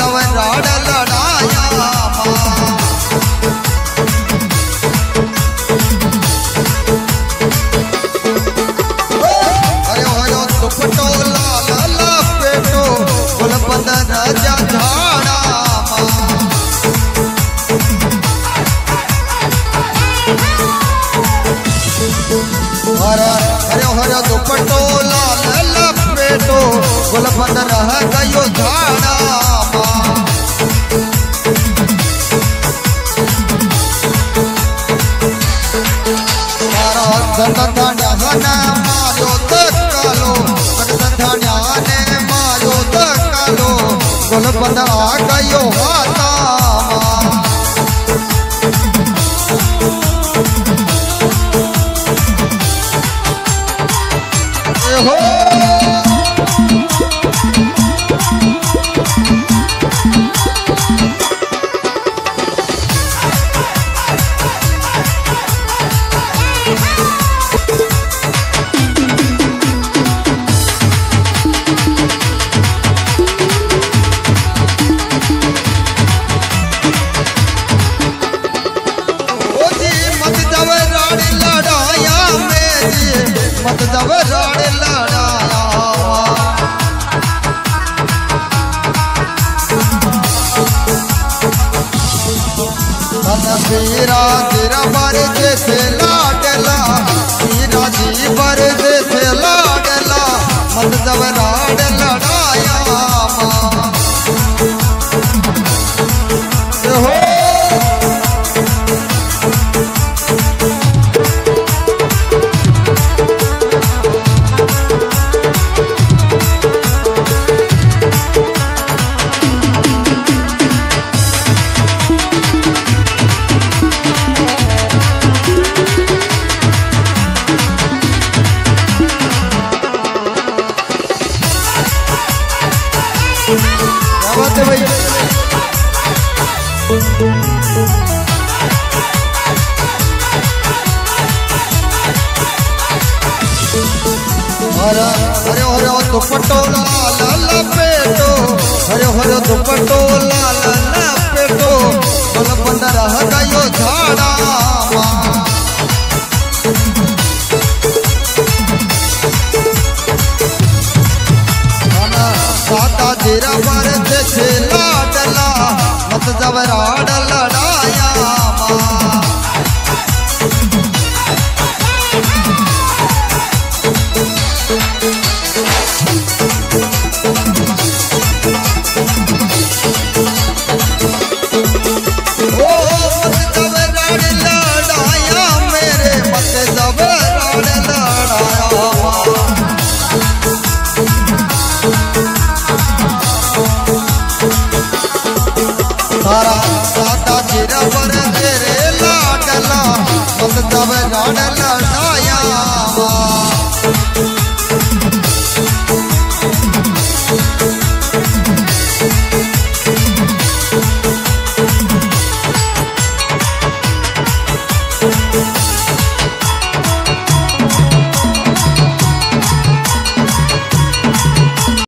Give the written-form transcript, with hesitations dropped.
जब राड लड़ाया अरे हो दुपटो लाल लपेटो गुलबंद राजा झाड़ा अरे हो दुपटो लाल लपेटो गुलबंद रह गयो झाड़ा मारो तकालो ने मारो तकालो गुलबंद आ गयो हाथा हो मत जब राड लड़ाया तेरा तेरा बर जैसे लाडला तेरा जी बर जैसे लाडला मत जब राड लड़ाया हो भाई अरे दुपट्टो लाल लपेटो अरे दुपट्टो लाल लपेटो गुलबंद रह गयो झाड़ा साता तेरा बर जैसे लाडला मत जब राड लड़ाया ओ मत जब राड लड़ाया मेरे मत जब राड लड़ाया सारा साता चिरा बर तेरे लाडला मत जब राड